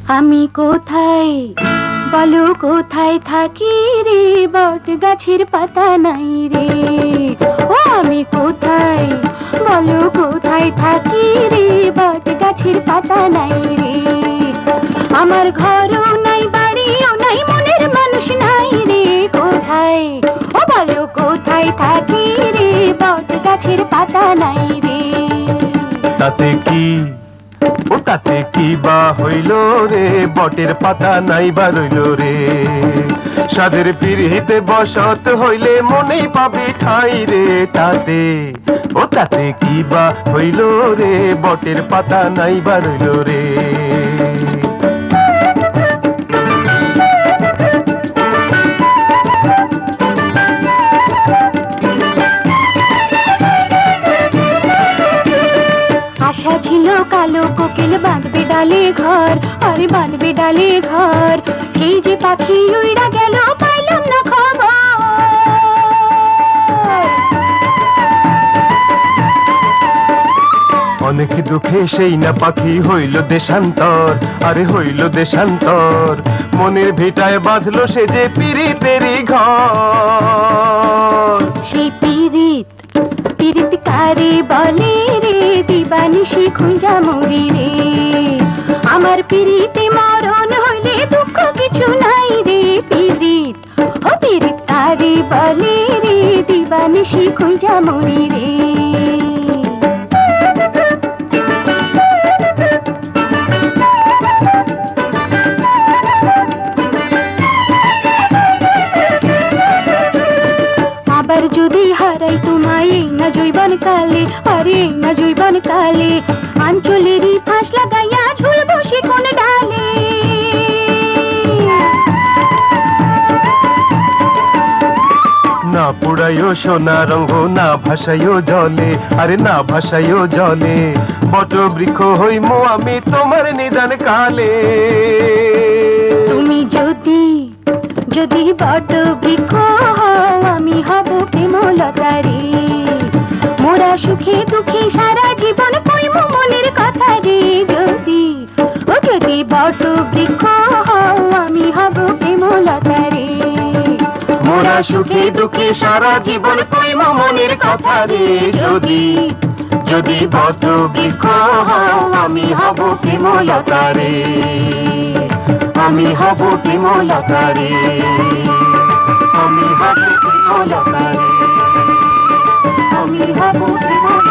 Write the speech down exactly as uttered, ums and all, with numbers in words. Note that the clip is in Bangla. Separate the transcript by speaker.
Speaker 1: আমি কোথায় বলো কোথায় থাকি রে, বট গাছের পাতা নাই রে। ও আমি কোথায় বলো কোথায় থাকি রে, বট গাছের পাতা নাই রে। আমার ঘরও নাই বাড়িও নাই মনের মানুষ নাই রে। কোথায় ও বলো কোথায় থাকি রে, বট গাছের পাতা নাই রে।
Speaker 2: তাতে কি ও তাতে কি বা হইল রে, বটের পাতা নাই বা রইল রে। সাদের পিড়িতে বসত হইলে মনেই পাবে ঠাই রে। তাতে ও তাতে কি বা হইল রে, বটের পাতা নাই বা রইল রে।
Speaker 1: আশা ছিল কালো কোকিল বাঁধবে ডালে ঘর, আরে বাঁধবে ডালে ঘর। সেই যে পাখি উইড়া গেল পাইলাম না খবর।
Speaker 2: অনেক দুঃখে সেই না পাখি হইল দেশান্তর, আরে হইল দেশান্তর। মনের ভিটায় বাঁধলো সে যে পিরিতেরই ঘর।
Speaker 1: সেই পিরিত পিরিত কারে বলে রে, দিবানিশি খুঁজা মরি রে। আমার পিরিতে মরণ হইলে দুঃখ কিছু নাই রে। পিরিত ও পিরিত কারে বলে রে, দিবানিশি খুঁজা মরি রে। আবার যদি হারাই তোমায় না জৈবন কালে, আরে না জৈবন কালে। আঞ্চলেরই ফাঁস লাগাইয়া ঝুলবো সে কোন ডালে।
Speaker 2: না পুড়াইও সোনা রঙ্গ, না ভাসাইও জলে, আরে না ভাসাইও জলে। বট বৃক্ষ হইমু আমি তোমার নিদান কালে।
Speaker 1: তুমি যদি যদি বট বৃক্ষ হও, আমি হব প্রেমলতা রে। মোরা সুখে দুঃখে সারা জীবন কইমু মনের কথা রে। যদি ও যদি বট বৃক্ষ হও, আমি হব প্রেমলতা রে।
Speaker 2: মোরা সুখে দুঃখে সারা জীবন কইমু মনের কথা রে। যদি যদি বট বৃক্ষ হও, আমি হব প্রেমলতা রে। আমি হব প্রেমলতা রে। আমি হব প্রেমলতা রে। আমি হব প্রেমলতা।